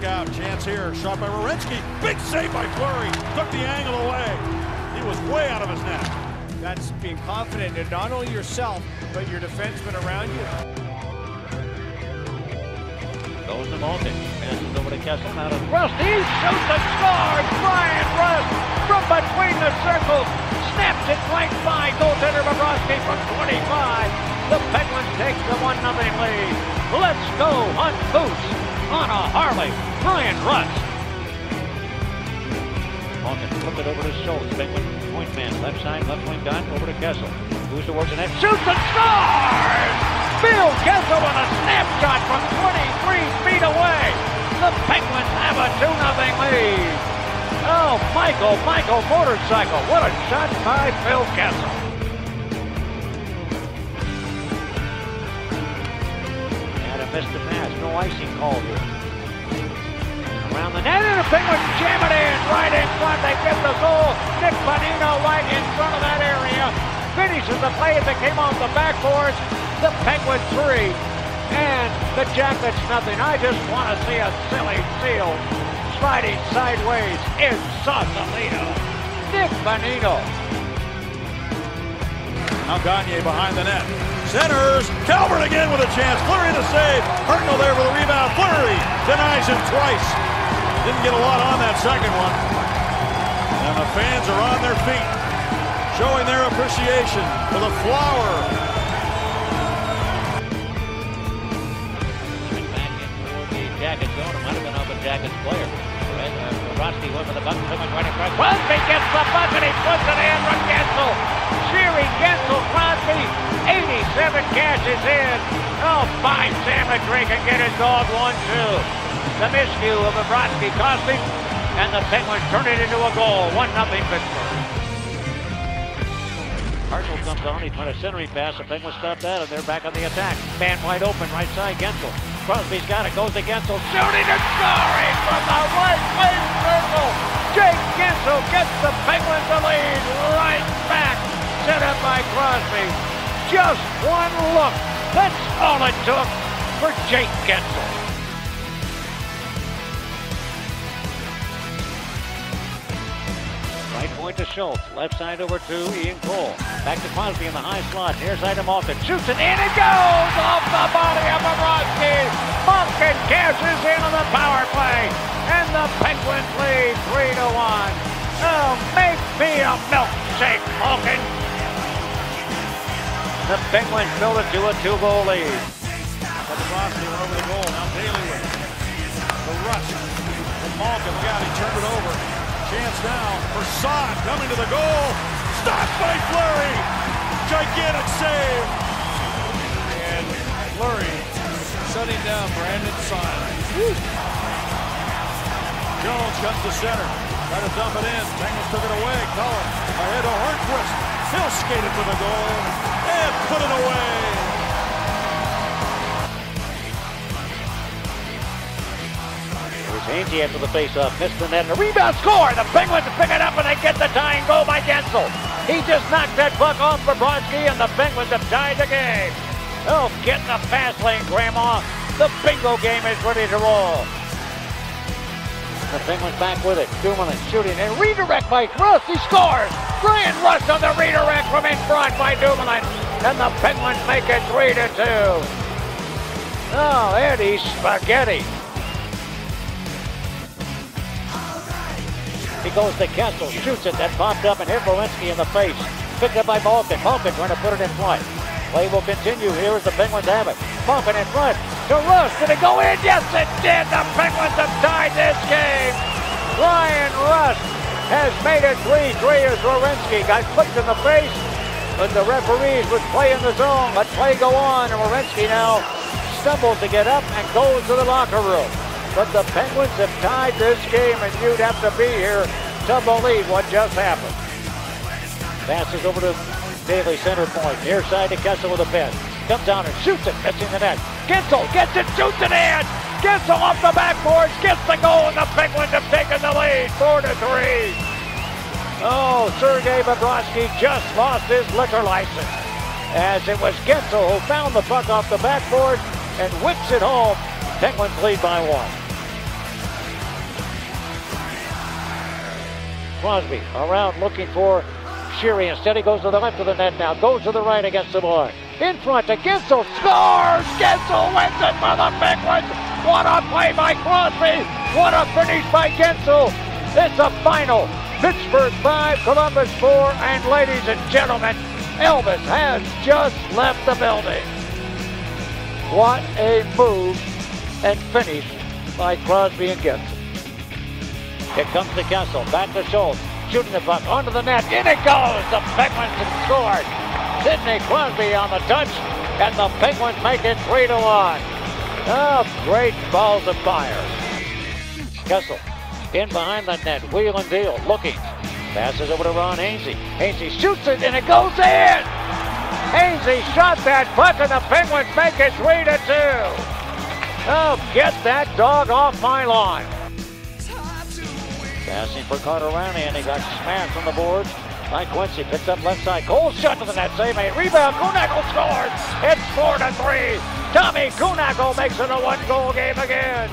Look out, chance here, shot by Werenski. Big save by Fleury, took the angle away. He was way out of his net. That's being confident in not only yourself, but your defensemen around you. Goes to Bourque, passes over to Kessel, now to Rust, he shoots and scores! Brian Rust from between the circles, snaps it right by goaltender Bobrovsky from 25. The Penguins take the 1-0 lead. Let's go hunt Moose on a Harley. Brian Rust. Bourque flipped it over to Schultz. Penguin point man, left side, left wing done, over to Kessel. Moves towards the net, shoots and scores! Bill Kessel with a snapshot from 23 feet away. The Penguins have a 2-0 lead. Oh, Michael motorcycle. What a shot by Bill Kessel. Missed the pass, no icing called here. Around the net, and the Penguins jam it in, right in front. They get the goal. Nick Bonino right in front of that area. Finishes the play that came off the backboards. The Penguins 3, and the Jackets nothing. I just want to see a silly seal sliding sideways in Sausalito. Nick Bonino. Now Gagne behind the net. Centers, Calvert again with a chance. Fleury the save. Hartnell there for the rebound. Fleury denies him twice. Didn't get a lot on that second one. And the fans are on their feet, showing their appreciation for the flower. Back in toward the Jackets zone. It might have been off a Jackets player. Rossi went for the bucket, right in front. Crosby gets the bucket, he puts it in from Gensel. Sheary, Gensel, Crosby, 87 cashes in. Oh, fine, Sam McRae can get his dog 1-2. The miscue of Bobrovsky cost him, and the Penguins turn it into a goal, 1-0 Pittsburgh. Hartnell comes on, he tried a centering pass, the Penguins stop that, and they're back on the attack. Man wide open, right side, Gensel. Crosby's got it, goes to Gensel, shooting and scoring from the right wing circle. Jake Gensel gets the Penguins the lead, right back, set up by Crosby. Just one look, that's all it took for Jake Gensel. Right point to Schultz, left side over to Ian Cole. Back to Crosby in the high slot, near side to Malkin. Shoots it in, it goes off the body of Bobrovsky. Malkin cashes in on the power play, and the Penguins lead 3-1. Oh, make me a milkshake, Malkin. The Penguins build it to a 2-goal lead. Bobrovsky went over the goal, now Daly with it. The rush from Malkin, look out, he turned it over. Chance now for Saad coming to the goal. Stopped by Fleury. Gigantic save. And Fleury shutting down Brandon Saad. Jones comes to center. Try to dump it in. Penguins took it away. Cullen ahead to Hornquist. He'll skate it for the goal and put it away. Angie after the face-off, missed the net, and a rebound score! The Penguins pick it up and they get the tying goal by Gensel. He just knocked that puck off Bobrovsky and the Penguins have tied the game. Oh, get in the fast lane, Grandma. The bingo game is ready to roll. The Penguins back with it. Dumoulin shooting and redirect by Rust. He scores! Brian Rust on the redirect from in front by Dumoulin. And the Penguins make it 3-2. Oh, Eddie Spaghetti. He goes to Kessel, shoots it, then popped up and hit Werenski in the face. Picked up by Malkin. Malkin trying to put it in front. Play will continue here as the Penguins have it. Malkin in front to Rust. Did it go in? Yes, it did. The Penguins have tied this game. Brian Rust has made it 3-3 as Werenski got clipped in the face, but the referees would play in the zone. Let play go on, and Werenski now stumbles to get up and goes to the locker room. But the Penguins have tied this game, and you'd have to be here to believe what just happened. Passes over to Daly, center point. Near side to Kessel with a pin. Comes down and shoots it, missing the net. Gensel gets it, shoots it in. Gensel off the backboards, gets the goal, and the Penguins have taken the lead, 4-3. Oh, Sergei Bobrovsky just lost his liquor license, as it was Gensel who found the puck off the backboard and whips it home. Penguins lead by 1. Crosby around looking for Sheary. Instead he goes to the left of the net now. Goes to the right against the board. In front to Gensel. Scores! Gensel wins it for the Penguins. What a play by Crosby. What a finish by Gensel. It's a final. Pittsburgh 5, Columbus 4. And ladies and gentlemen, Elvis has just left the building. What a move and finish by Crosby and Gensel. Here comes the Kessel, back to Schultz, shooting the puck onto the net. In it goes! The Penguins have scored. Sidney Crosby on the touch, and the Penguins make it 3-1. Oh, great balls of fire. Kessel in behind the net, wheel and deal, looking. Passes over to Ron Hainsey. Hainsey shoots it, and it goes in! Hainsey shot that puck, and the Penguins make it 3-2. Oh, get that dog off my lawn. Passing for Carter Rowney, and he got smashed on the boards by Quincy. Picks up left side. Cole shot to the net. Save made. Rebound. Kuhnagel scores. It's 4-3. Tommy Kuhnagel makes it a one-goal game again.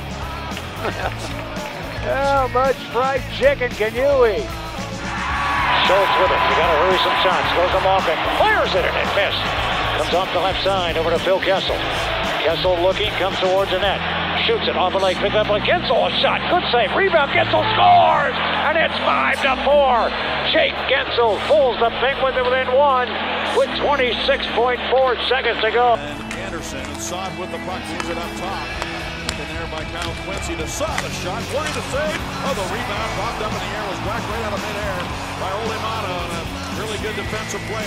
How much fried chicken can you eat? Schultz with it. You got to hurry some shots. Goes to Malkin. Fires it, and it missed. Comes off the left side over to Phil Kessel. Kessel looking, comes towards the net. Shoots it off the leg, pick up by Gensel, a shot, good save, rebound, Gensel scores! And it's 5-4. Jake Gensel pulls the Penguins within one with 26.4 seconds to go. And Anderson and Saad with the puck, moves it up top. In there by Kyle Quincy to Saad, a shot, 20 to save. Oh, the rebound popped up in the air, was whacked right out of midair by Olimata on a really good defensive play.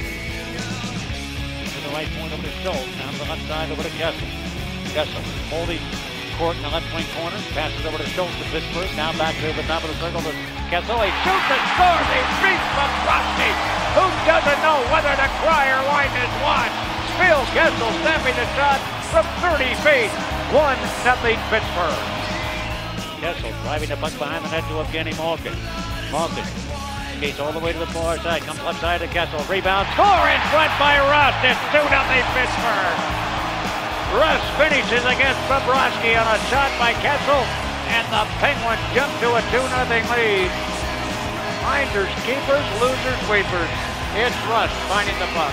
To the right point over to Schultz, down to the left side over to Kessel. Kessel holding court in the left wing corner, passes over to Schultz to Pittsburgh, now back to the top of the circle to Kessel. He shoots and scores, he beats from Crosby, who doesn't know whether to cry or wind his watch. Phil Kessel snapping the shot from 30 feet, 1-0 Pittsburgh. Kessel driving the puck behind the net to Evgeny Malkin. Malkin skates all the way to the far side, comes left side to Kessel, rebound, score in front by Rust, it's 2-0 Pittsburgh. Russ finishes against Bobrovsky on a shot by Kessel, and the Penguins jump to a 2-0 lead. Finders, keepers, losers, sweepers. It's Russ finding the puck.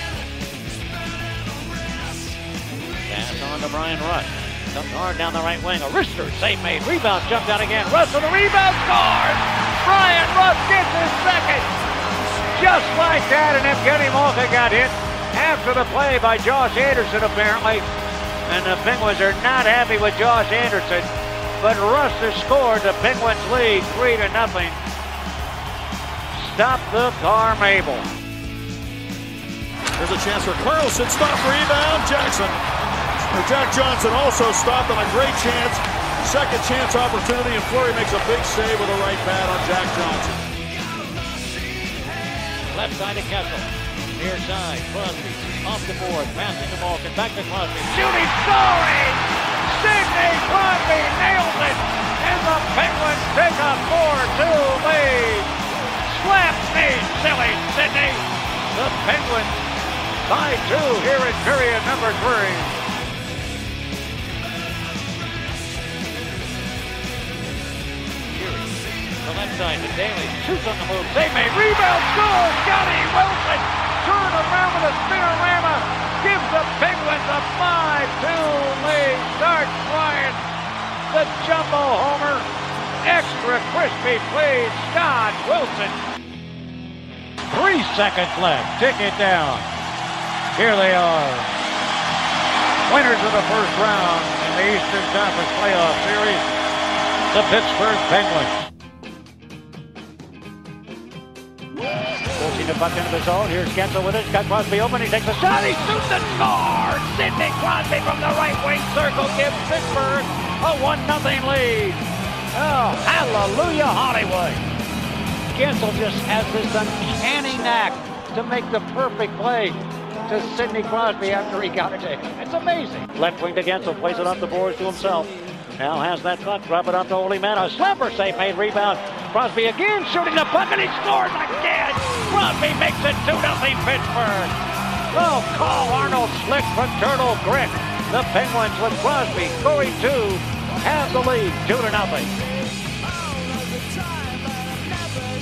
Pass on to Brian Russ. Comes hard down the right wing. A wrister, save made. Rebound, jumped out again. Russ with a rebound, scores! Brian Russ gets his second. Just like that, and Evgeny Malkin got hit after the play by Josh Anderson, apparently. And the Penguins are not happy with Josh Anderson. But Russ has scored. The Penguins lead 3-0. Stop the car, Mabel. There's a chance for Carlson. Stop, rebound, Jackson. Or Jack Johnson also stopped on a great chance. Second chance opportunity, and Fleury makes a big save with a right pad on Jack Johnson. Left side to Kessel. Near side, Crosby off the board, passing to Malkin, back to Crosby, shooting, scoring! Sidney Crosby nails it, and the Penguins take a 4-2 lead. Slap me, silly Sidney. The Penguins by 2 here in period number 3. The left side to Daly, shoots on the move, save made, rebound, score, Johnny Wilson, turn around with a spinorama, gives the Penguins a 5-2 lead, starts flying the jumbo homer, extra crispy please, Scott Wilson. 3 seconds left, tick it down, here they are, winners of the first round in the Eastern Conference Playoff Series, the Pittsburgh Penguins. Forcing the puck into the zone. Here's Gensel with it. Got Crosby open. He takes a shot. He shoots and scores. Sidney Crosby from the right wing circle gives Pittsburgh a 1-0 lead. Oh, hallelujah, Hollywood. Gensel just has this uncanny knack to make the perfect play to Sidney Crosby after he got it. It's amazing. Left wing to Gensel. Plays it off the boards to himself. Now has that puck, drop it off to Olimata. Slapper save made, rebound. Crosby again shooting the puck, and he scores again. Crosby makes it 2-0 Pittsburgh. Oh, call Arnold Slick fraternal grit. The Penguins with Crosby scoring 2 have the lead 2-0.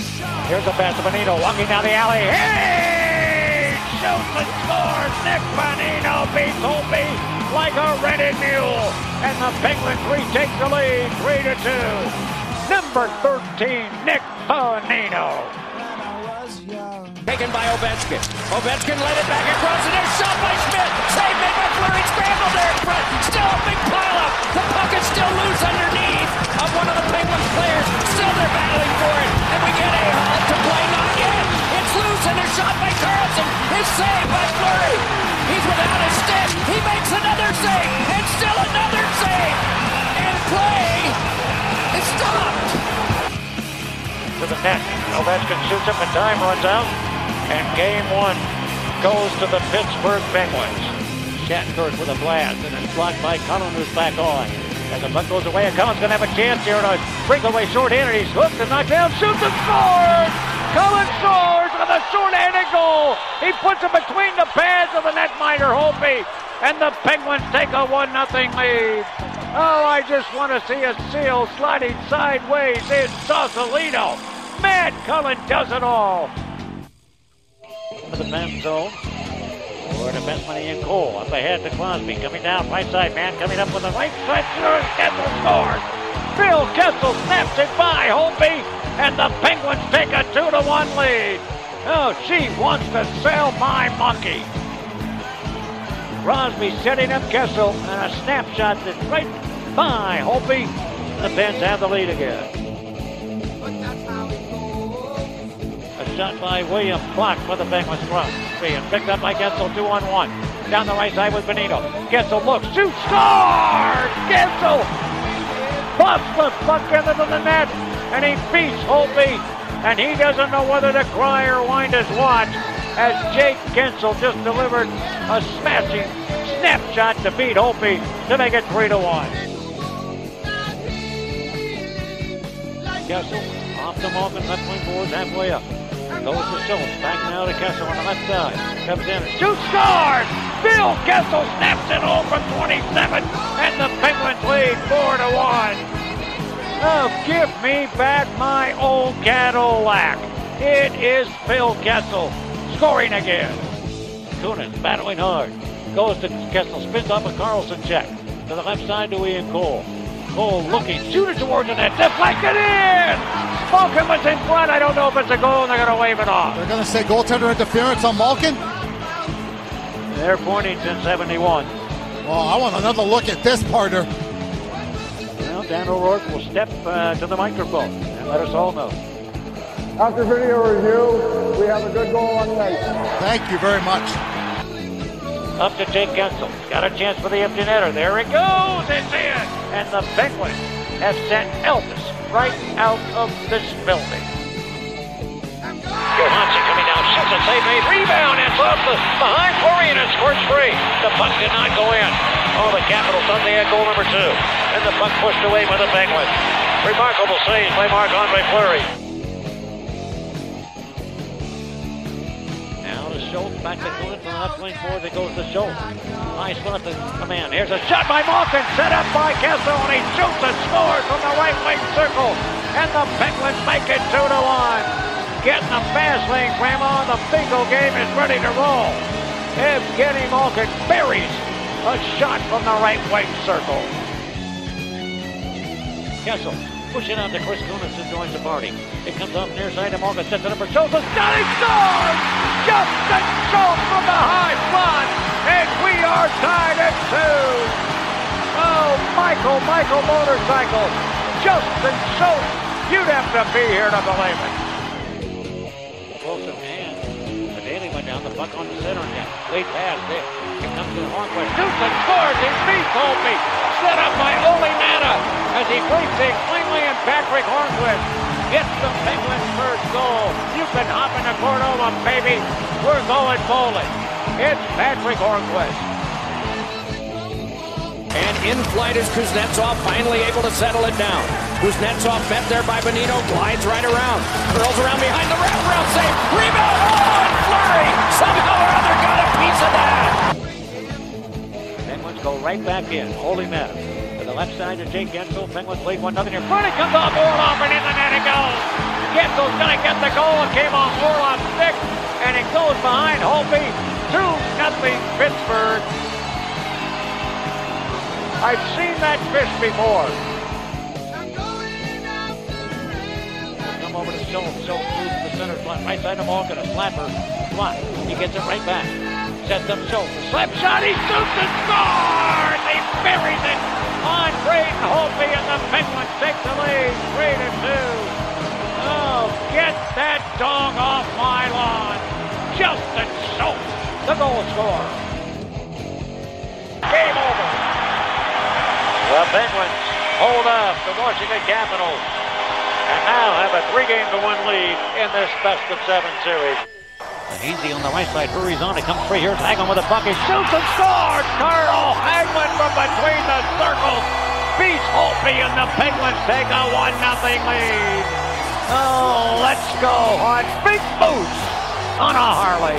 Here's the pass to Bonino, walking down the alley. Hey! Shoots and scores! Nick Bonino beats Holtby like a rented mule. And the Penguins retake the lead, 3-2. Number 13, Nick Bonino. Taken by Ovechkin. Ovechkin led it back across, and there's shot by Schmidt. Save made by Fleury. Scramble there in front. Still a big pileup. The puck is still loose underneath of one of the Penguins players. Still they're battling for it, and we get a halt to play. Not yet. It's loose, and there's shot by Carlson. It's saved by Fleury. He's without a stick. He makes another save, and still another save. And play is stopped. To the net. Ovechkin shoots up and time runs out. And game one goes to the Pittsburgh Penguins. Shattenkirk with a blast, and it's blocked by Cullen, who's back on. As the puck goes away, and Cullen's going to have a chance here to breakaway short-handed. He's hooked and knocked down, shoots and scores! Cullen scores with a short-handed goal. He puts it between the pads of the netminder, Holtby, and the Penguins take a 1-0 lead. Oh, I just want to see a seal sliding sideways in Sausalito. Matt Cullen does it all. Into the pen zone. For defenseman Ian Cole. Up ahead to Crosby. Coming down right side. Man coming up with the right side. Kessel scores. Phil Kessel snaps it by Holtby. And the Penguins take a 2-1 lead. Oh, she wants to sell my monkey. Crosby setting up Kessel. And a snapshot that's right by Holtby. The Pens have the lead again. A shot by Williams, blocked by the Penguins front. Being picked up by Kessel, 2-on-1. Down the right side with Bonino. Kessel looks, shoots, scores! Kessel buffs the puck into the net, and he beats Holtby, and he doesn't know whether to cry or wind his watch, as Jake Kessel just delivered a smashing snapshot to beat Holtby to make it 3-1. Kessel off the mark and left wing forwards halfway up. Goes to Schultz, back now to Kessel on the left side. Comes in, shoots, scores! Phil Kessel snaps it home from 27, and the Penguins lead 4-1. Oh, give me back my old Cadillac. It is Phil Kessel scoring again. Kunin battling hard. Goes to Kessel, spins off a Carlson check. To the left side to Ian Cole. Cole looking, shooter towards the net, deflected in! Malkin was in front. I don't know if it's a goal, and they're going to wave it off. They're going to say goaltender interference on Malkin? They're pointing since 71. Well, I want another look at this, partner. Well, Dan O'Rourke will step to the microphone and let us all know. After video review, we have a good goal on the ice. Thank you very much. Up to Jake Kessel. Got a chance for the empty netter. There it goes. It's in. And the Penguins have sent Elvis right out of this building. Johansson coming down, shoots a save made, rebound, and off the behind Fleury, and it scores free. The puck did not go in. Oh, the Capitals suddenly had goal number 2, and the puck pushed away by the Penguins. Remarkable save by Marc-Andre Fleury. Now to Schultz, back to Kunin from the left wing forward. That goes to Schultz. Nice one at the command. Here's a shot by Malkin, set up by Kessel, and he shoots and scores from the right wing circle. And the Penguins make it 2-1. Getting the fast lane, Grandma. The bingo game is ready to roll. Evgeny Malkin buries a shot from the right wing circle. Kessel pushing out to Chris Kunis, who joins the party. It comes off near side to Malkin, sets it up for Schultz. He scores! Justin Schultz from the high front, and we are tied at 2. Oh, Michael Motorcycle, Justin Schultz, you'd have to be here to believe it. Wilson hand, the Daly went down, the puck on the center again. Late pass there. It comes to the Hornquist, shoots and scores. He beats Holtby, set up by Ole Nana as he plays it cleanly, and Patrick Hornquist gets the Penguins' first goal. You can hop in the Cordova, baby. We're going bowling. It's Patrick Hornquist. And in flight is Kuznetsov, finally able to settle it down. Kuznetsov met there by Bonino, glides right around, curls around behind the wraparound save, rebound, oh, and Fleury somehow or other got a piece of that. Penguins go right back in, holding that. To the left side to Jake Kessel, Penguins lead 1-0 in front, it comes off, all off, and in the net it goes. Getzel's gonna get the goal. It came on Orlov's stick, and it goes behind Holtby. 2-0 Pittsburgh. I've seen that fish before. Come over to Schultz. Schultz moves to the center slot. Right side of Malkin. A slapper. Slot. He gets it right back. Sets up Schultz. A slap shot. He shoots and scores! He buries it on Braden Holtby, and the Penguins take the lead. 3-2. Oh, get that dog off my lawn. Justin Schultz, the goal scorer. Game over. The Penguins hold off the Washington Capitals and now have a 3-1 lead in this best-of-7 series. Hainsey on the right side hurries on. It comes free. Here's Hagelin with a bucket. Shoots and scores! Carl Hagelin from between the circles beats Holtby, and the Penguins take a 1-0 lead. Oh, let's go on big boots on a Harley.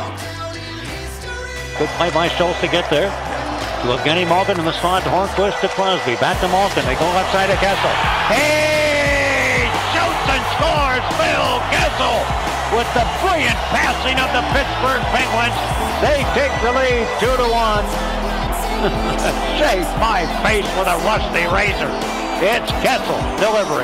Good play by Schultz to get there. To Evgeny Malkin in the slot, Hornquist to Crosby. Back to Malkin. They go left side of Kessel. Hey! Shoots and scores! Phil Kessel with the brilliant passing of the Pittsburgh Penguins. They take the lead 2-1. Shave my face with a rusty razor. It's Kessel delivering.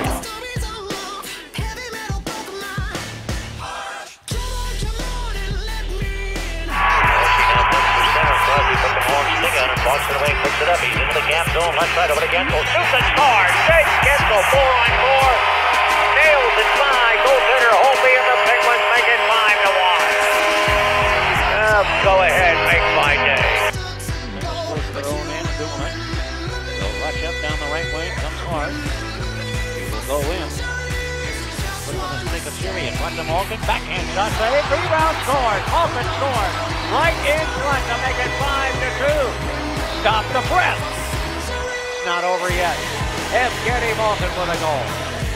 Walks it away, picks it up, he's into the gap zone, left side over to Getzel, shoots and scores! Jake Getzel, 4-on-4, nails it by goaltender Holtby, and the Penguins make it 5-1. Go ahead, make my day. Their own end, doing it. They'll rush up down the right wing, comes hard. He will go in. Put him on the stick of Sirian, run to Malkin, backhand shot, save, rebound, scores! Malkin scores! Right in front to make it 5-2. Stop the press. It's not over yet. Evgeny Malkin with a goal.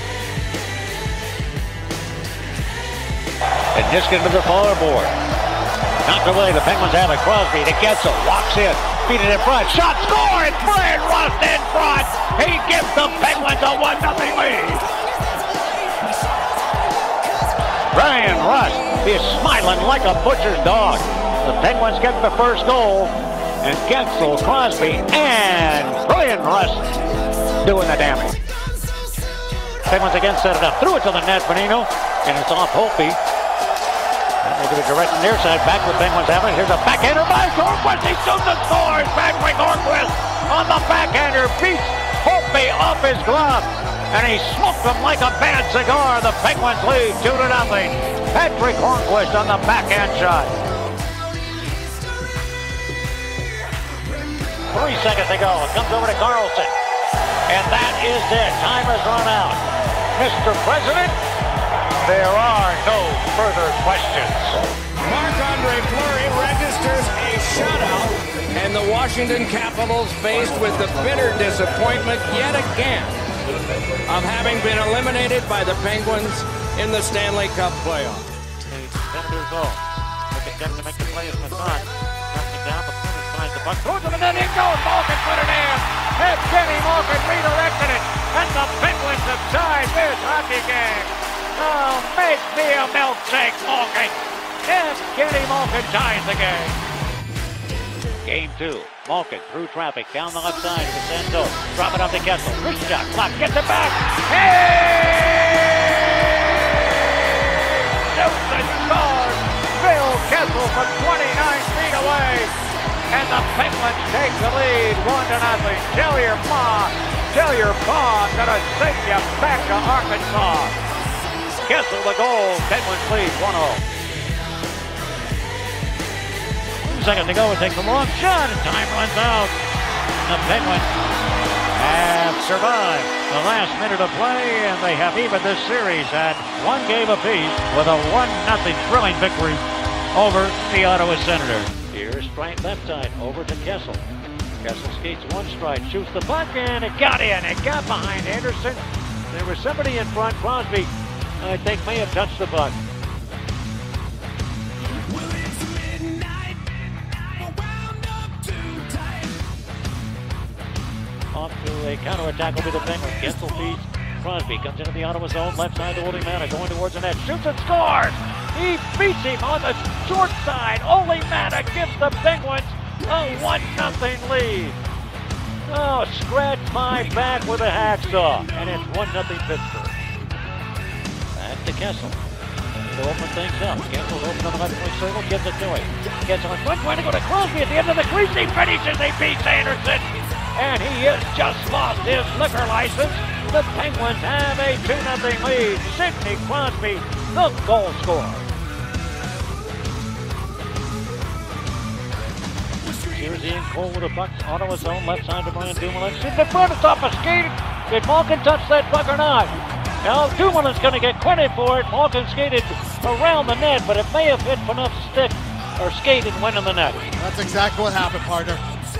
And Niskin to the far board. Knocked away. The Penguins have it. Crosby to Getzel. Walks in. Feed it in front. Shot, score! It's Brian Rust in front. He gives the Penguins a 1-0 lead. Brian Rust is smiling like a butcher's dog. The Penguins get the first goal. And Getzel, Crosby, and Brian Rust doing the damage. Penguins again set it up. Threw it to the net, Bonino. And it's off Holtby. And they give it direct near side. Back with Penguins having it. Here's a backhander by Hornquist. He shoots and scores. Patrick Hornquist on the backhander. Beats Holtby off his glove. And he smoked him like a bad cigar. The Penguins lead 2-0. Patrick Hornquist on the backhand shot. 3 seconds to go. It comes over to Carlson. And that is it. Time has run out. Mr. President, there are no further questions. Marc-Andre Fleury registers a shutout, and the Washington Capitals faced with the bitter disappointment yet again of having been eliminated by the Penguins in the Stanley Cup playoffs. Senators go. Look at Kevin to make the play as Masson. Knocking down the corner, finds the puck. Throws it, and then in goes. Malkin put it in. Evgeny Malkin redirected it. And the Penguins have tied this hockey game. Oh, make me a milkshake, Malkin. Evgeny Malkin ties the game. Game 2. Malkin through traffic down the left side to the Sando. Drop it up to Kessel. Wrist shot. Clock gets it back. Hey! Shoots and scores. Phil Kessel from 29 feet away. And the Penguins take the lead 1-0. Tell your pa gonna send you back to Arkansas. Kessel the goal. Penguins lead 1-0. 2 seconds to go. It takes a long shot and time runs out. The Penguins have survived the last minute of play, and they have evened this series at 1 game apiece with a 1-0 thrilling victory over the Ottawa Senators. Here's straight left side over to Kessel. Kessel skates one stride, shoots the puck, and it got in. It got behind Anderson. There was somebody in front. Crosby, I think, may have touched the puck. Off to a counterattack over the Penguins. Kessel feeds Crosby comes into the Ottawa zone, left side to Ole Mana, going towards the net, shoots and scores! He beats him on the short side. Ole Mana gives the Penguins a 1-0 lead. Oh, scratch my back with a hacksaw, and it's 1-0 Pittsburgh. Back to Kessel. To open things up. Kessel's open on the left point circle, gives it to him. Kessel in front, trying to go to Crosby at the end of the crease. He finishes, he beats Anderson, and he has just lost his liquor license. The Penguins have a 2-0 lead. Sidney Crosby, the goal scorer. Here's Ian Cole with a puck. Ottawa zone, left side to Brian Dumoulin. In the front, it's off a skate. Did Malkin touch that puck or not? Now Dumoulin's going to get credit for it. Malkin skated around the net, but it may have hit enough stick or skate and went in the net. That's exactly what happened, partner.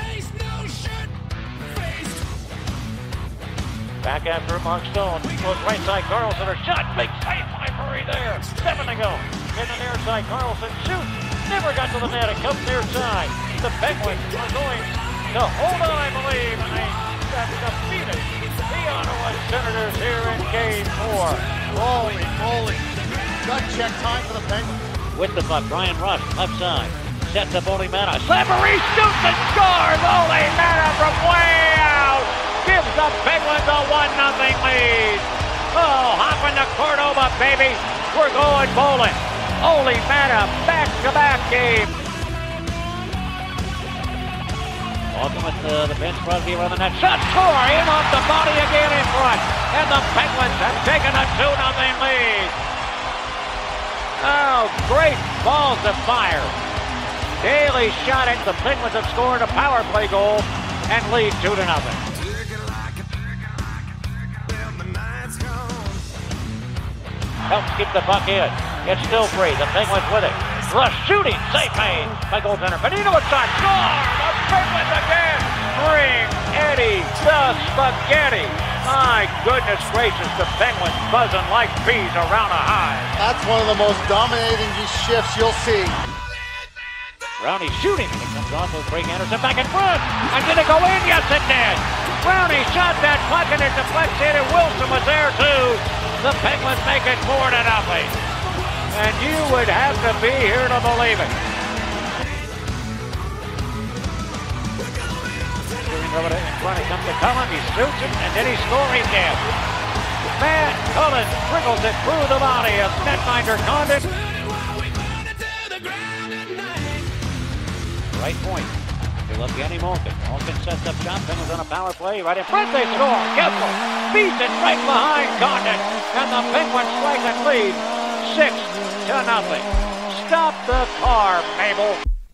Back after Mark Stone. Goes right side, Carlson. A shot. Big save by Murray there. 7 to go. In the near side, Carlson shoots. Never got to the net. It comes near side. The Penguins are going to hold on, I believe, and they have defeated the Ottawa Senators here in Game 4. Holy moly. Gut check time for the Penguins. With the puck, Brian Rush, left side. Sets up Ole Mana. Slammery shoots and scores! Ole Mana from way out! Gives the Penguins a 1-0 lead. Oh, hopping to Cordova, baby. We're going bowling. Ole Mana, back-to-back game. Walking with the bench, Crosby around the net. Shot, score! In off the body again in front. And the Penguins have taken a 2-0 lead. Oh, great balls of fire. Daly shot it. The Penguins have scored a power play goal and lead 2-0. Helps keep the puck in. It's still free. The Penguins with it. Rush shooting. Safe made by goaltender. Benito a shot. Score! The Penguins again. Bring Eddie the spaghetti. My goodness gracious. The Penguins buzzing like bees around a hive. That's one of the most dominating shifts you'll see. Rowney shooting. It comes off with Craig Anderson back in front. And did it go in? Yes, it did. Rowney shot that puck and it deflected, and Wilson was there too. The Penguins make it 4-0. And you would have to be here to believe it. Over in front, it comes to Cullen. He shoots it, and then he scores again. Matt Cullen trickles it through the body of netminder Condon. Right point. They look Kenny Malkin. Malkin sets up shot. Penguins on a power play. Right in front, they score. Kessel beats it right behind Condon. And the Penguins strike and lead 6-0. Stop the car, Mabel.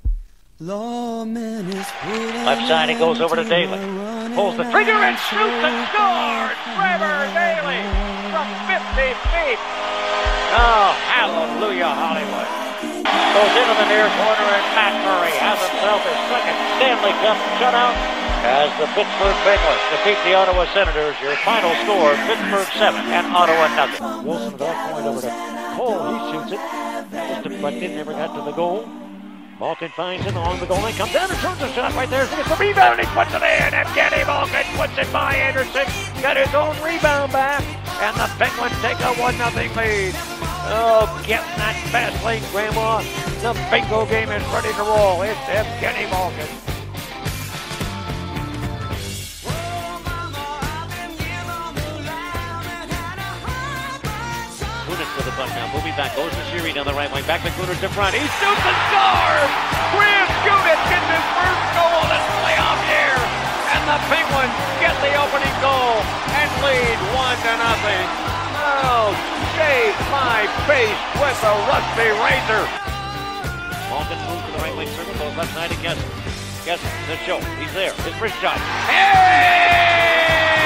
Left side, it goes over to Daly. Pulls the trigger and shoots and scores! Trevor Daly from 50 feet. Oh, hallelujah, Hollywood. Goes into the near corner, and Matt Murray has himself his second Stanley Cup shutout as the Pittsburgh Penguins defeat the Ottawa Senators. Your final score, Pittsburgh 7 and Ottawa 0. Wilson's off point over to Cole. He shoots it. Just deflected, never got to the goal. Malkin finds him along the goal line, comes down and turns a shot right there. He gets the rebound and he puts it in. And Kenny Malkin puts it by Anderson. Got his own rebound back. And the Penguins take a 1-0 lead. Oh, get that fast lane, Grandma. The bingo game is ready to roll. It's Kenny Malkin. With the puck now, moving back, goes to Sheary down the right wing, back to Kunitz in front, he shoots and scores! Chris Kunitz gets his first goal this playoff year, and the Penguins get the opening goal and lead 1-0. Oh, shave my face with a rusty razor. Malkin moves to the right wing circle, goes left side to Kessel. Kessel, the show, he's there, his first shot. Hey!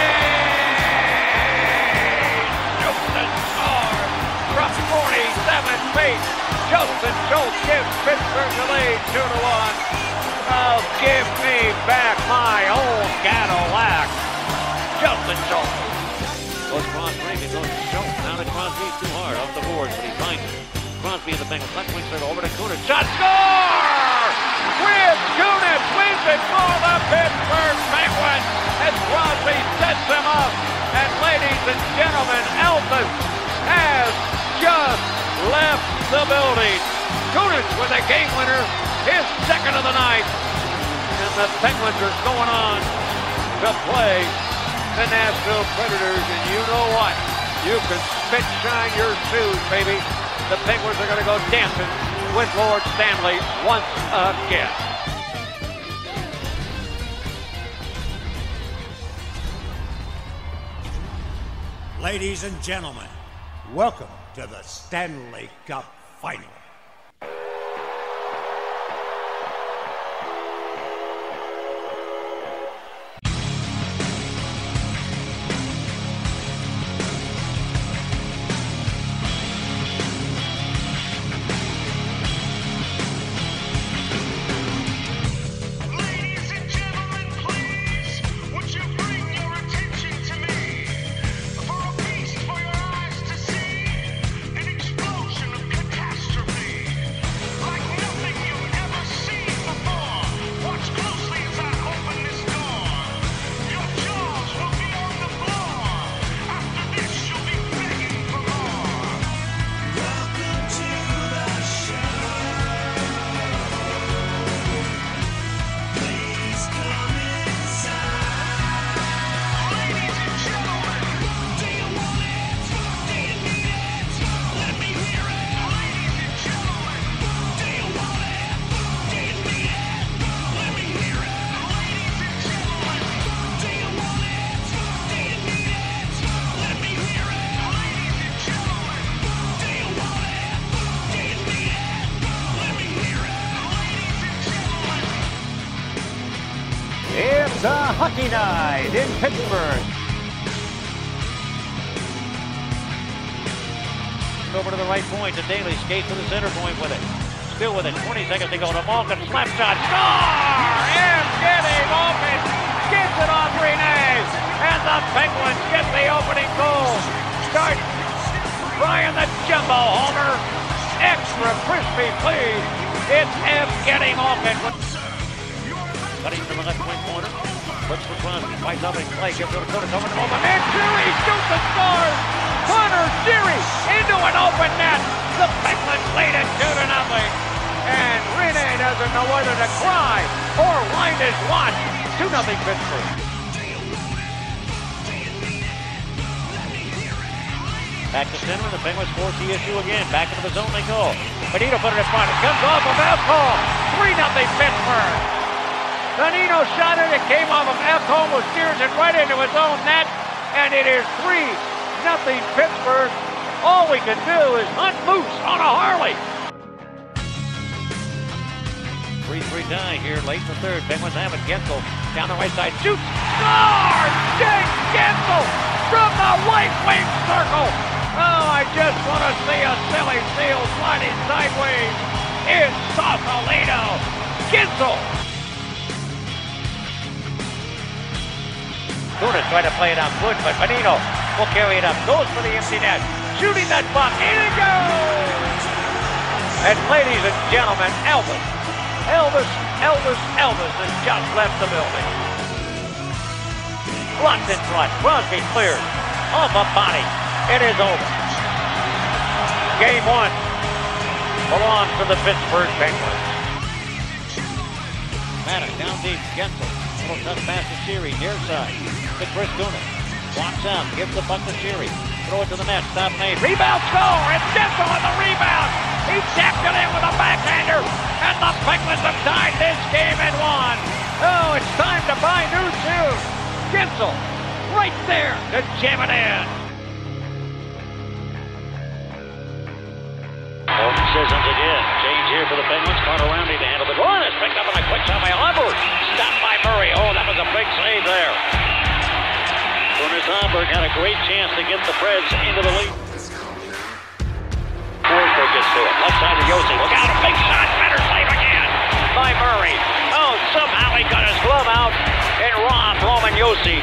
From 47 feet, Justin Schultz gives Pittsburgh the lead 2-1. Oh, give me back my old Cadillac. Justin Schultz. Goes cross ring, it goes to Schultz. Now to Crosby, too hard off the boards, but he finds it. Crosby in the Penguins left wing circle over to Kunitz. Shot, score! With Kunitz wins it for the Pittsburgh Penguins as Crosby sets him up. And ladies and gentlemen, Elvis has just left the building. Kunis with a game winner, his second of the night. And the Penguins are going on to play the Nashville Predators. And you know what? You can spit shine your shoes, baby. The Penguins are going to go dancing with Lord Stanley once again. Ladies and gentlemen, welcome to the Stanley Cup Final. It's a hockey night in Pittsburgh. Over to the right point, to Daly skates to the center point with it. Still with it, 20 seconds to go. To Malkin, slap shot, score! And getting open, gets it off Renegade, and the Penguins get the opening goal. Start Brian the Jumbo Homer, extra crispy, please. It's getting open. Cutting to the left wing corner. Looks for Crosby. Fights up and play. Gives it to Curtis over the moment. And Errey shoots and scores! Connor Errey into an open net. The Penguins lead it 2-0. And Renegade doesn't know whether to cry or wind his watch. 2-0 Pittsburgh. Back to center. The Penguins force the issue again. Back into the zone they go. Benito put it in front. It comes off of Elko. 3-0 Pittsburgh. Danino shot it, it came off of Elko, who steers it right into his own net, and it is 3-0 Pittsburgh. All we can do is hunt moose on a Harley. 3-3 tie here, late in the third. Penguins have it. Gensel down the right side, shoots, scores! Jake Gensel from the right wing circle. Oh, I just want to see a silly seal sliding sideways. It's Sausalito. Gensel. Kunis tried to play it out good, but Benito will carry it up. Goes for the empty net. Shooting that puck. In it goes! And ladies and gentlemen, Elvis has just left the building. Locked in front. Crosby clears. Off a body. It is over. Game 1 belongs to the Pittsburgh Penguins. Maddox down deep. Gensel. Little tough pass to Sheary. Near side. To Chris Kunis. Walks out. Gives the puck to Sheary. Throw it to the net. Stop made. Rebound score. It's Gensel on the rebound. He tapped it in with a backhander. And the Penguins have tied this game at 1. Oh, it's time to buy new shoes. Gensel right there to jam it in. Open Sissons again. Change here for the Penguins. Carter Roundy to handle the run. It's picked up on a quick shot by Osbourne. Stopped by Murray. Oh, that was a big save there. Osbourne had a great chance to get the Preds into the lead. Forsberg gets to it. Left side to Yossi. Look out, a big shot. Better save again by Murray. Oh, somehow he got his glove out and robbed Roman Yossi.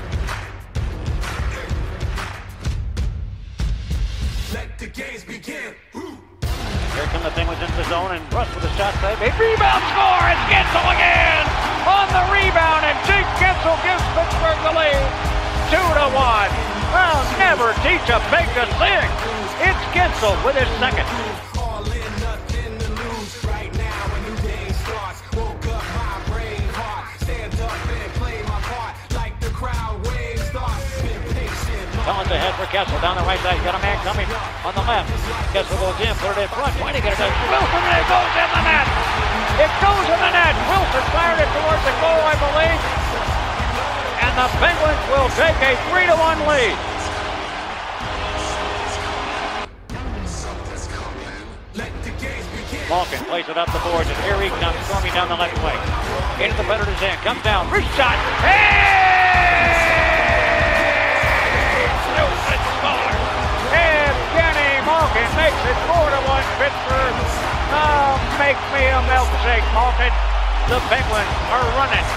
Let the games begin. Here come the Penguins into the zone, and Russ with a shot save. A rebound score, and Gensel again on the rebound, and Jake Gensel gives Pittsburgh the lead. 2-1. I'll never teach a pig to sing. It's Gensel with his second. Collins ahead for Kessel down the right side. He's got a man coming on the left. Kessel goes in, put it in front, trying to get it done. Wilson, and it goes in the net. It goes in the net. Wilson fired it towards the goal, I believe. And the Penguins will take a 3-1 lead. Malkin plays it up the boards, and Errey comes storming down the left wing. Into the Predators' end, comes down, wrist shot. Hey! Newton scores. Evgeny Malkin makes it 4-1 Pittsburgh. Oh, make me a milkshake, Malkin. The Penguins are running.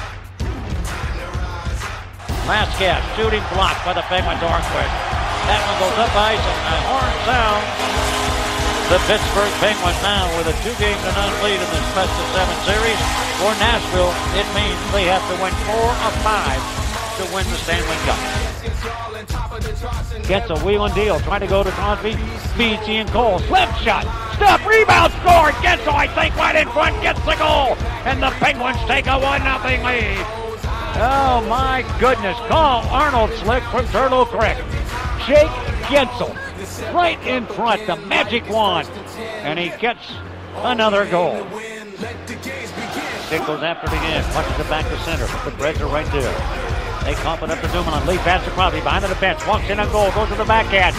Last gasp, shooting blocked by the Penguins, Ornquist. That one goes up ice, and the horn sounds. The Pittsburgh Penguins now with a 2-0 lead in this best-of-7 series. For Nashville, it means they have to win 4 of 5 to win the Stanley Cup. Gets a wheel and deal, trying to go to Crosby, Beachy and Cole. Slip shot, stop, rebound, score. Gensel, I think, right in front, gets the goal. And the Penguins take a 1-0 lead. Oh my goodness, Carl Arnold slick from Turtle Creek. Jake Gensel right in front, the magic wand, and he gets another goal. Dick goes after it again, punches it back to center, but the Reds are right there. They comp it up to Dumoulin, lead pass to Crosby, behind the defense, walks in on goal, goes to the backhand.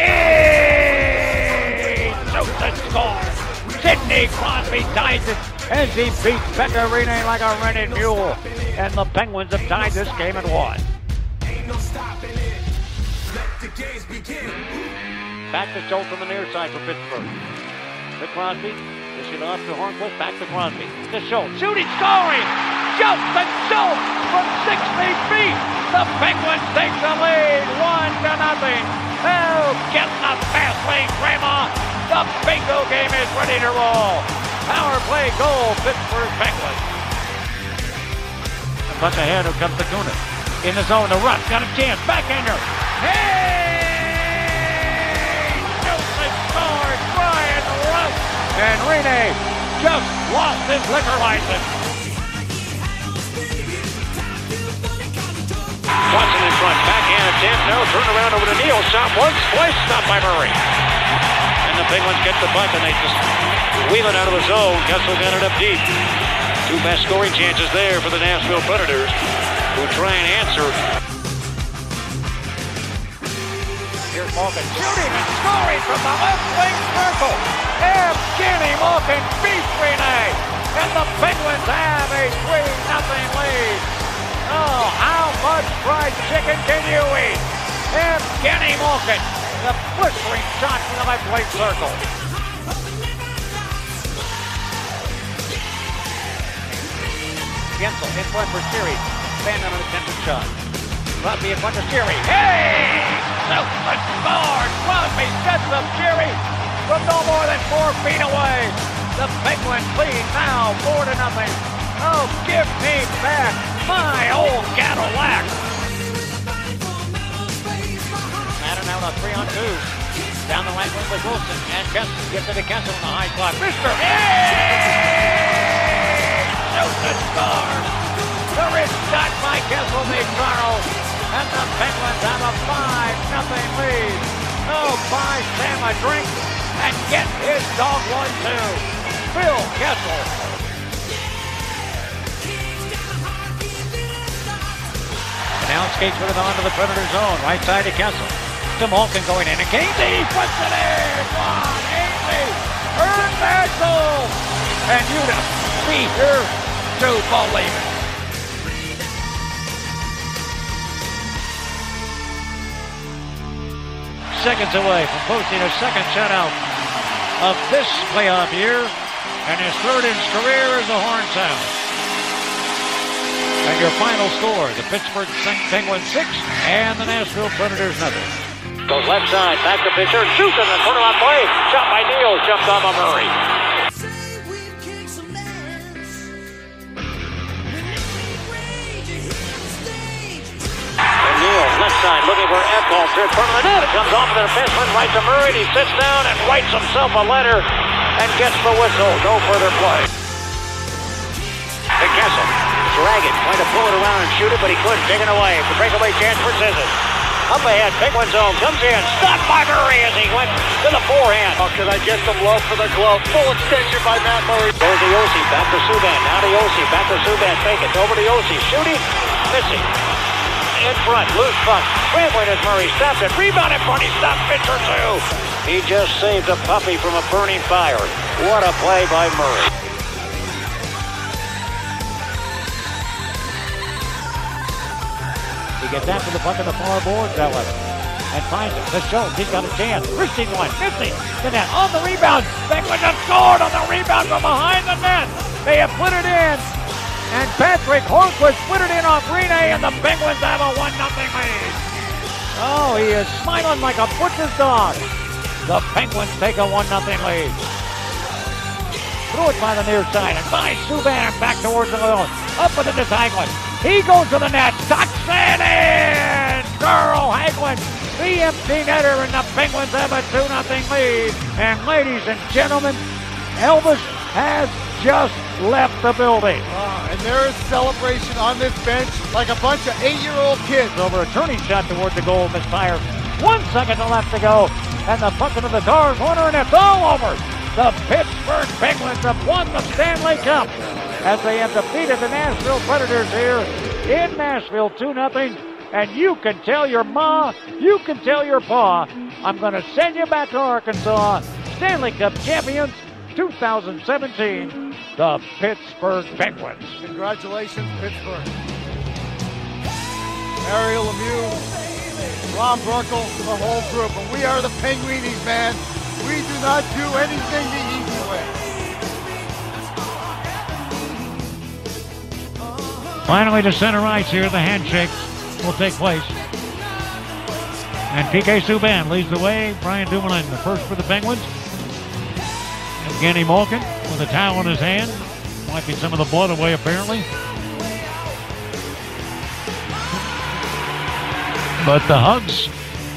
Hey! Shoots and scores! Sidney Crosby ties it as he beats Pecorino like a rented mule. And the Penguins have tied this game at 1. Back to Schultz on the near side for Pittsburgh. To Crosby. This is off to Hornquist. Back to Crosby. To Schultz. Shooting, scoring! Schultz and Schultz from 60 feet. The Penguins take the lead 1-0. Oh, getting a fast lane, Grandma. The bingo game is ready to roll. Power play goal, Pittsburgh Penguins. A puck ahead, here comes the Kuna. In the zone, the Russ got a chance. Backhander. Hey! And Renegade just lost his liquor license. Watson in front, backhand attempt, no, turn around over to Neal, shot once, twice, stopped by Murray. And the Penguins get the puck and they just wheel it out of the zone. Kessel got it up deep. 2 best scoring chances there for the Nashville Predators, who try and answer. Here's Malkin shooting and scoring from the left wing circle. Evgeny Malkin beats Renegade, and the Penguins have a 3-0 lead. Oh, how much fried chicken can you eat? Evgeny Malkin, the blistering shot from the left wing circle. Gensel in front for Siri. Stand on an attempted shot. Crosby in front of Siri. Hey! Super score! Crosby sets up Siri from no more than 4 feet away. The Penguins lead now 4-0. Oh, give me back my old Cadillac. Madden out on 3-on-2. Down the right wing with Wilson and Kessel. Gets it to Kessel in the high slot. Mister! Hey! Shoots and scores! The wrist shot by Kessel made Carl. And the Penguins have a 5-0 lead. Oh, buy Sam a drink and get his dog one too. Phil Kessel. And now skates with it onto the Predator zone. Right side to Kessel. To Malkin going in. And Casey puts it in. One, Casey. Earn that goal. And you'd be here to believe it. Seconds away from posting a second shutout of this playoff year, and his third in his career is a horn sound. And your final score, the Pittsburgh Penguins 6 and the Nashville Predators 0. Goes left side, back to pitcher, shoots in the corner on play, shot by Neal, jumped off of Murray. And Neal left side, looking for Epholz in front of the net. It comes off of the defenseman, right to Murray, and he sits down and writes himself a letter and gets the whistle. No further play. To Kessel. Dragon trying to pull it around and shoot it, but he couldn't. Taken away. The breakaway chance for Scissors. Up ahead, Penguin zone, comes in, stopped by Murray as he went to the forehand. Oh, can I get some love for the glove? Full extension by Matt Murray. Goes to Ozzy, back to Subban, now to Ozzy, back to Subban, fake it, over to Ozzy, shooting, missing. In front, loose puck, scrambling as Murray stops it, rebound in front, he stopped pitcher two. He just saved a puppy from a burning fire. What a play by Murray. He gets after the puck on the far boards, however, and finds it. The Schultz, he's got a chance. Wristing one, missing the net. On the rebound, Penguins have scored on the rebound from behind the net. They have put it in, and Patrick Hornquist put it in off Renegade, and the Penguins have a 1-0 lead. Oh, he is smiling like a butcher's dog. The Penguins take a 1-0 lead. Threw it by the near side, and by Subban back towards the middle. Up with the entanglement. He goes to the net, tucks it in! Carl Hagelin, the empty netter, and the Penguins have a 2-0 lead. And ladies and gentlemen, Elvis has just left the building. And there is celebration on this bench like a bunch of 8-year-old kids. Over a turning shot towards the goal, misfire. 1 second left to go, and the puck into the far corner, and it's all over. The Pittsburgh Penguins have won the Stanley Cup as they have defeated the Nashville Predators here in Nashville 2-0. And you can tell your ma, you can tell your pa, I'm going to send you back to Arkansas. Stanley Cup champions 2017, the Pittsburgh Penguins. Congratulations, Pittsburgh. Ariel Lemieux, Ron Burkle, the whole group. And we are the Penguinis, man. We do not do anything the easy way. Finally to center ice here, the handshake will take place. And PK Subban leads the way. Brian Dumoulin, the first for the Penguins. Evgeny Malkin with a towel in his hand. Wiping some of the blood away, apparently. But the hugs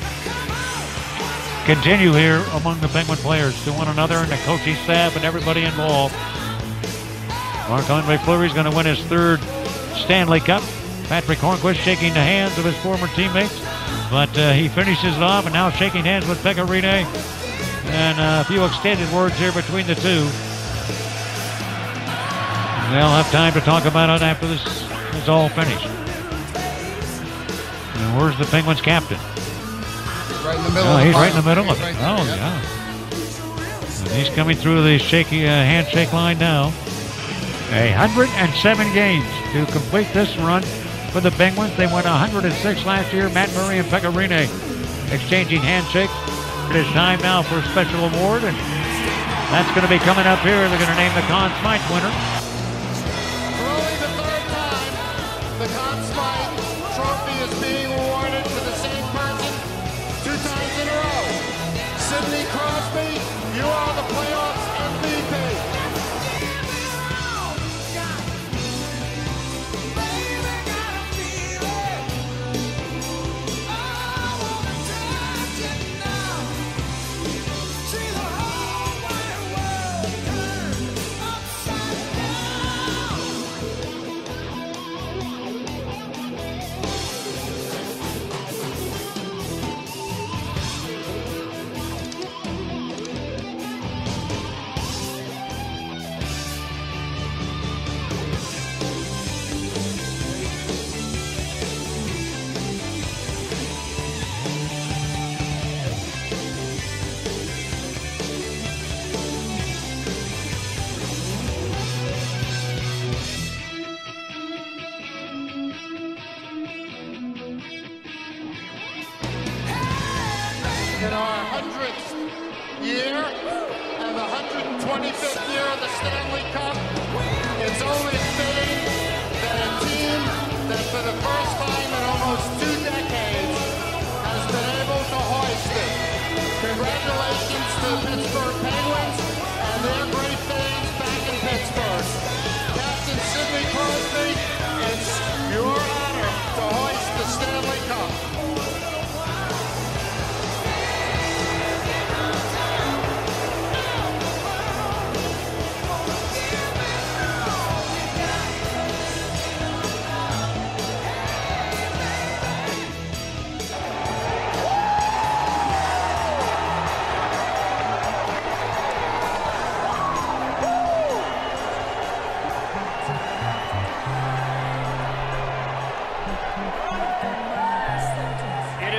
continue here among the Penguin players to one another and the coaching staff and everybody involved. Marc-Andre Fleury's going to win his 3rd Stanley Cup. Patrick Hornquist shaking the hands of his former teammates, but he finishes it off and now shaking hands with Pekka Rinne. And a few extended words here between the two. They'll have time to talk about it after this is all finished. And where's the Penguins captain? Right in the middle. Oh, he's right in the middle of it. Oh, yeah. And he's coming through the shaky handshake line now. 107 games to complete this run for the Penguins. They won 106 last year. Matt Murray and Pekka Rinne exchanging handshakes. It is time now for a special award, and that's going to be coming up here. They're going to name the Conn Smythe winner. For only the 3rd time, the Conn Smythe trophy is being awarded to the same person 2 times in a row. Sidney Crosby, you are the playoffs MVP. In our 100th year and the 125th year of the Stanley Cup, it's only fitting that a team that for the first time in almost 2 decades has been able to hoist it. Congratulations to the Pittsburgh Penguins and their great fans back in Pittsburgh. Captain Sidney Crosby, it's your honor to hoist the Stanley Cup.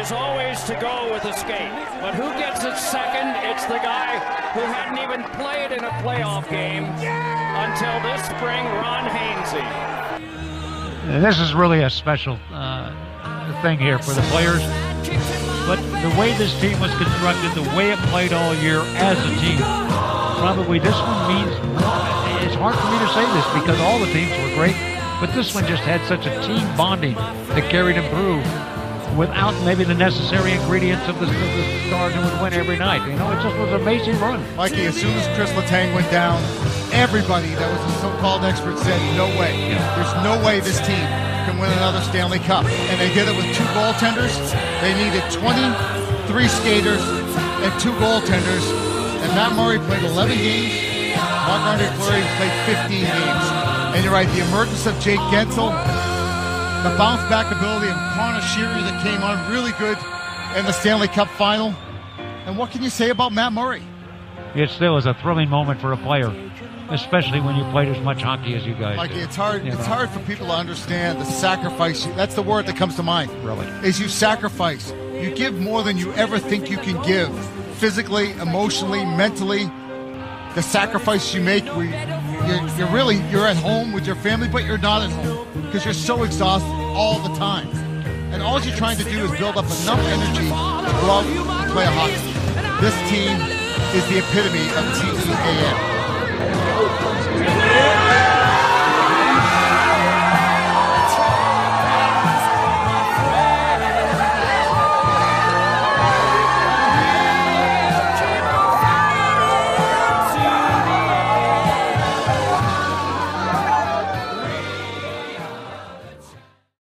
is always to go with a skate. But who gets it second? It's the guy who hadn't even played in a playoff game until this spring, Ron Hainsey. This is really a special thing here for the players. But the way this team was constructed, the way it played all year as a team, probably this one means, it's hard for me to say this because all the teams were great, but this one just had such a team bonding that carried them through without maybe the necessary ingredients of the stars who would win every night. You know, it just was an amazing run. Mikey, as soon as Chris Letang went down, everybody that was a so-called expert said, no way. Yeah. There's no way this team can win another Stanley Cup. And they did it with 2 goaltenders. They needed 23 skaters and 2 goaltenders. And Matt Murray played 11 games. Marc-Andre Fleury played 15 games. And you're right, the emergence of Jake Gensel, the bounce-back ability of Connor Sheary that came on really good in the Stanley Cup final. And what can you say about Matt Murray? It still is a thrilling moment for a player, especially when you played as much hockey as you guys Mikey, do. it's hard. It's hard for people to understand the sacrifice. That's the word that comes to mind. Really, is you sacrifice. You give more than you ever think you can give, physically, emotionally, mentally. The sacrifice you make, where you're at home with your family, but you're not at home because you're so exhausted all the time. And all you're trying to do is build up enough energy to go out and play a hockey. This team is the epitome of TEAM.